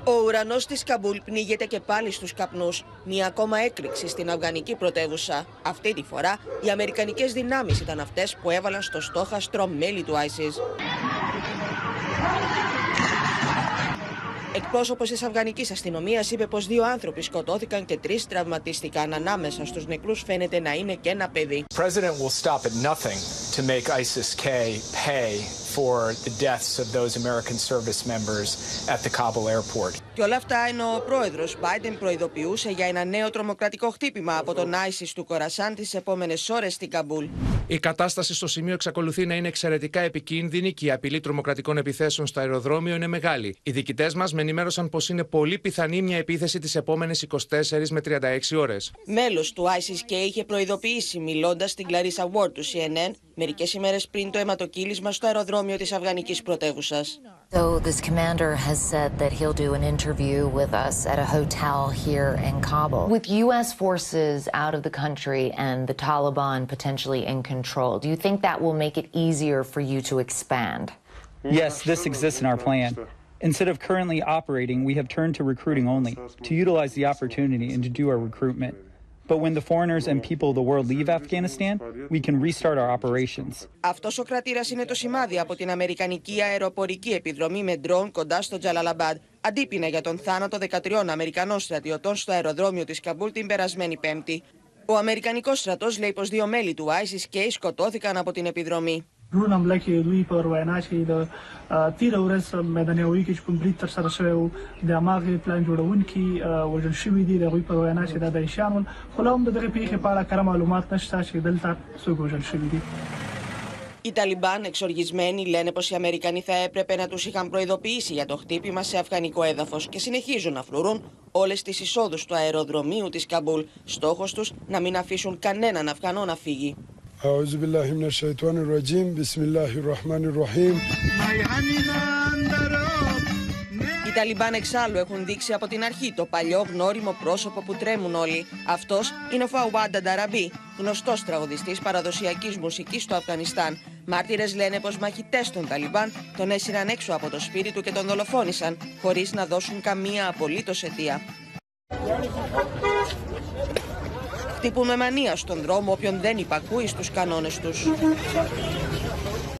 Ο ουρανός της Καμπούλ πνίγεται και πάλι στους καπνούς. Μία ακόμα έκρηξη στην αφγανική πρωτεύουσα. Αυτή τη φορά οι αμερικανικές δυνάμεις ήταν αυτές που έβαλαν στο στόχαστρο μέλη του ISIS. Εκπρόσωπος της αφγανικής αστυνομίας είπε πως 2 άνθρωποι σκοτώθηκαν και 3 τραυματίστηκαν. Ανάμεσα στους νεκρούς φαίνεται να είναι και ένα παιδί. Και όλα αυτά ενώ ο πρόεδρος Biden προειδοποιούσε για ένα νέο τρομοκρατικό χτύπημα από τον ISIS του Κορασάν τις επόμενες ώρες στην Καμπούλ. Η κατάσταση στο σημείο εξακολουθεί να είναι εξαιρετικά επικίνδυνη και η απειλή τρομοκρατικών επιθέσεων στο αεροδρόμιο είναι μεγάλη. Οι διοικητές μας με ενημέρωσαν πως είναι πολύ πιθανή μια επίθεση τις επόμενες 24 με 36 ώρες. Μέλος του ISIS είχε προειδοποιήσει μιλώντας στην Clarissa Ward του CNN μερικές ημέρες πριν το αιματοκύλισμα στο αεροδρόμιο της αφγανικής πρωτεύουσας. So this commander has said that he'll do an interview with us at a hotel here in Kabul. With U.S. forces out of the country and the Taliban potentially in control, do you think that will make it easier for you to expand? Yes, this exists in our plan. Instead of currently operating, we have turned to recruiting only, to utilize the opportunity and to do our recruitment. But when the foreigners and people of the world leave Afghanistan, we can restart our operations. Αυτός ο κρατήρας είναι το σημάδι από την αμερικανική αεροπορική επιδρομή με ντρόουν κοντά στο Τζαλαλαμπάντ. Αντίπεινα για τον θάνατο 13 Αμερικανών στρατιωτών στο αεροδρόμιο της Καμπούλ την περασμένη Πέμπτη. Ο Αμερικανικός στρατός λέει πως 2 μέλη του ISIS σκοτώθηκαν από την επιδρομή. ډرون حمله کې دوی پر وینا چې د تیره ورځ میدان هوایي کې چې کوم برید ترسره شوی و د هماغې پلان جوړونکي وژل شوي دي د هغوی پر وینا چې دا داعشیان ول خو لا هم د دغې پېښې په اړه کره معلومات نشته چې دلته څوک وژل شوي دي. Οι Ταλιμπάν εξοργισμένοι λένε πως οι Αμερικανοί θα έπρεπε να τους είχαν προειδοποιήσει για το χτύπημα σε αφγανικό έδαφος και συνεχίζουν να φρουρούν όλες τις εισόδους του αεροδρομίου της Καμπούλ. Στόχος τους να μην αφήσουν κανέναν Αφγανό να φύγει. أعوذ بالله من الشيطان الرجيم بسم الله الرحمن الرحيم. Οι Ταλιμπάν εξάλλου έχουν δείξει από την αρχή το παλιό γνώριμο πρόσωπο που τρέμουν όλοι. Αυτός είναι ο Φαουάντα Νταραμπί, γνωστός τραγουδιστής παραδοσιακής μουσικής στο Αφγανιστάν. Μάρτυρες λένε πως μαχητές των Ταλιμπάν τον έσυραν έξω από το σπίτι του και τον δολοφόνησαν, χωρίς να δώσουν καμία απολύτως αιτία. Χτυπούν με μανία στον δρόμο όποιον δεν υπακούει στους κανόνες τους.